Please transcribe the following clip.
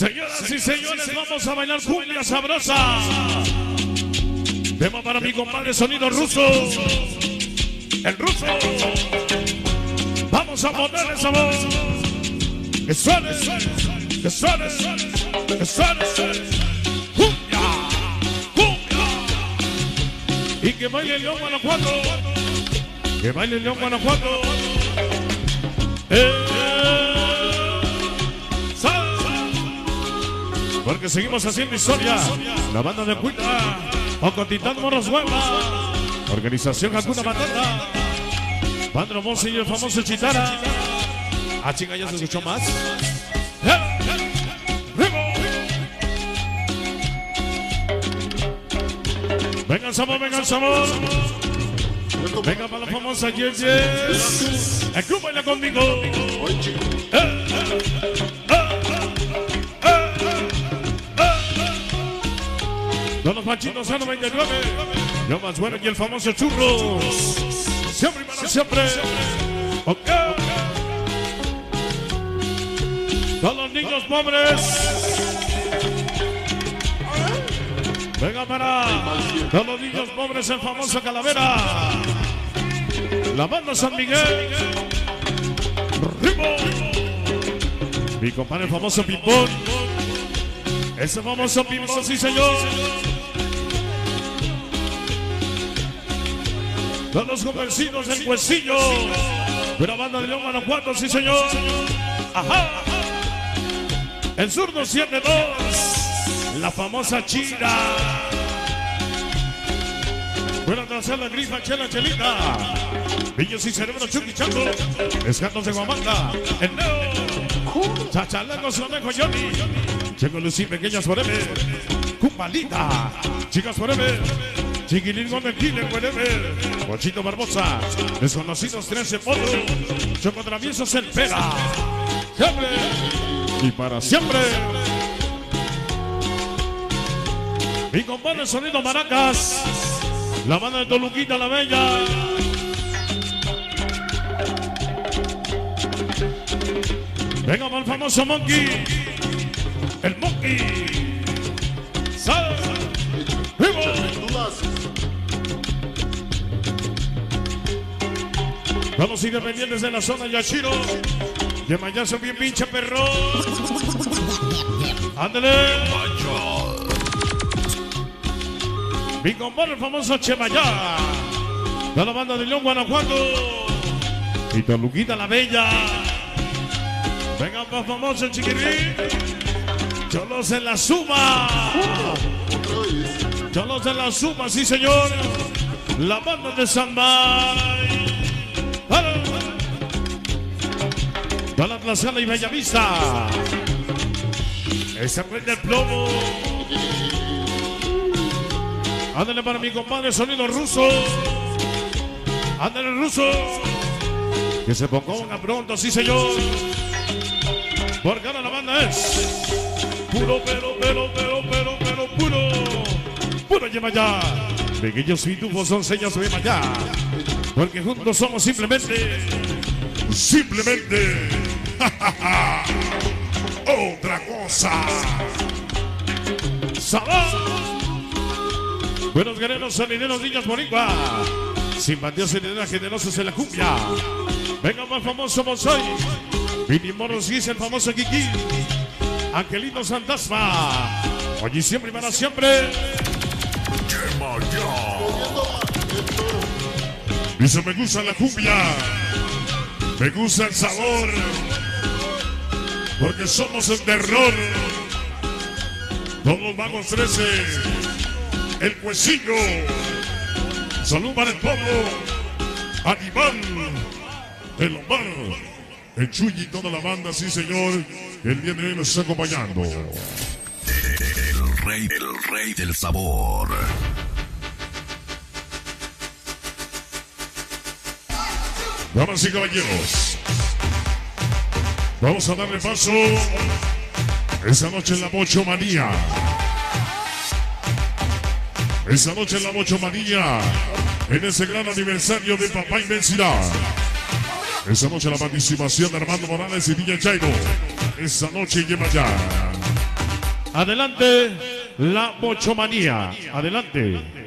Señoras y señores, vamos a bailar cumbia sabrosa. Tema para mi compadre Sonido Ruso. El ruso. Vamos a ponerle sabor. Que suene, que suene, que suene. Cumbia, cumbia. Y que baile el León Guanajuato. Que baile el León Guanajuato. Porque seguimos haciendo historia. La banda de Cuita, Ocotitán Morros Hueva, Organización Hakuna Matata, Pandro Monse y el famoso Chitara. Ah, chinga, ya se escuchó más. Venga el sabor, venga el sabor. Venga para la famosa Yes Yes. El club baila conmigo. Don los Panchitos 99, yo más bueno y el famoso Churros. Siempre y para siempre. Ok. Todos los niños pobres. Venga para todos los niños pobres, el famoso Calavera. La banda San Miguel. Ritmo. Mi compadre el famoso Pimpón. Ese famoso Pimpón, sí señor. Todos los convencidos del Huesillo. De la banda de León Guanajuato, sí señor. Ajá. El zurdo 7-2. La famosa China. Buena trasera, grifa, chela, chelita. Niños y cerebro, chuki, chaco. Escatos de Guamanda. El Neo. Chachalacos, Conejo, Johnny. Checo, Lucy, pequeñas forever. Cumbalita. Chicas forever. Chiquilín Gómez, Killer, forever. Pochito Barbosa. Desconocidos 13 potros. Choco Traviesos, el Pera. Siempre. Y para siempre. Mi compadre Sonido Maracas. La banda de Toluquita la Bella. Venga para el famoso Monkey. El Monkey. ¡Sal! ¡Vivo! Vamos independientes de la zona Yashiro. De Mayazo bien pinche perro. ¡Ándale! Mi compadre el famoso Chemayá. De la banda de León Guanajuato. Y Toluquita la Bella. Venga para famoso el Chiquirín. Cholos en la Suma. Cholos en la Suma, sí señor. La banda de San May. De la Tlaxcala y Bellavista. Ese rey del plomo. Ándale para mi compadre Sonido Ruso. Ándale Ruso. Que se ponga pronto, sí señor. Porque ahora la banda es puro, puro Yemayá. Pequeños pitufos son señas de Yemayá. Porque juntos somos simplemente otra cosa. ¡Sabor! Buenos guerreros, sonideros, niños boricua. Simpatía sonidera, generosos en la cumbia. Venga más famoso Monsoy. Vini Moros y el famoso Kiki. Angelino Fantasma. Hoy y siempre y para siempre. Dice, me gusta la cumbia. Me gusta el sabor. Porque somos el terror. Todos vamos 13. El Huesillo. Salud para el pueblo. Animal. El Omar. El Chuy y toda la banda, sí señor. El día de hoy nos está acompañando. El rey del sabor. Damas y caballeros, vamos a darle paso esa noche en la Mochomanía. Esa noche en la Mochomanía, en ese gran aniversario de Papá Inmensidad. Esa noche la participación de Armando Morales y Villa Jairo. Esa noche lleva ya. Adelante, la bochomanía. Adelante.